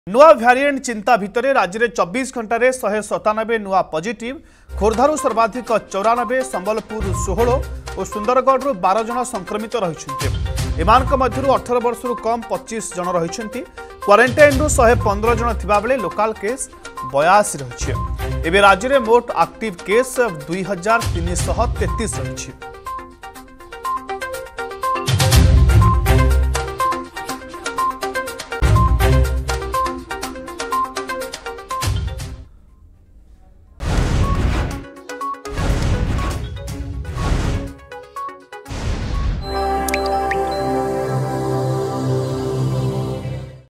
नुआ भ्यारिएंट चिंता भितर राज्य में 24 घंटे 197 नुआ पॉजिटिव खोर्धारू सर्वाधिक 94 संबलपुर 16 और सुंदरगढ़ 12 जन संक्रमित रही एमानक मध्यरु 18 वर्ष कम 25 जन रही क्वारंटाइन 115 जन थिबा बेले लोकल केस 82 रही। एवं राज्य में मोट एक्टिव केस 2333 रही।